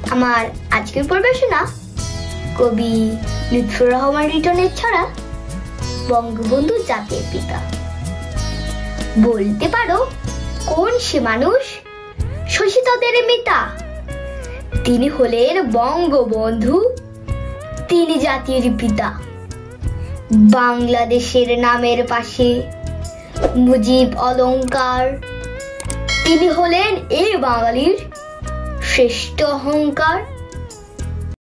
আমার আজকের পরিবেশনা কবি লুৎফর রহমান রিটনের ছড়া বঙ্গবন্ধু জাতির পিতা। বলতে পারো কোন সে মানুষ শোষিতদের মিতা? তিনি হলেন বঙ্গবন্ধু, তিনি জাতির পিতা। বাংলাদেশের নামের পাশে মুজিব অলংকার, তিনি হলেন এই বাঙালির শ্রেষ্ঠ অহংকার।